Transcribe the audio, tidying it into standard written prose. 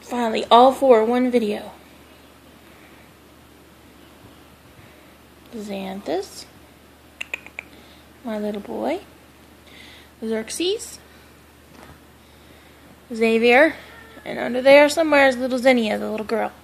Finally, all four in one video. Xanthus, my little boy, Xerxes, Xavier, and under there somewhere is little Xenia, the little girl.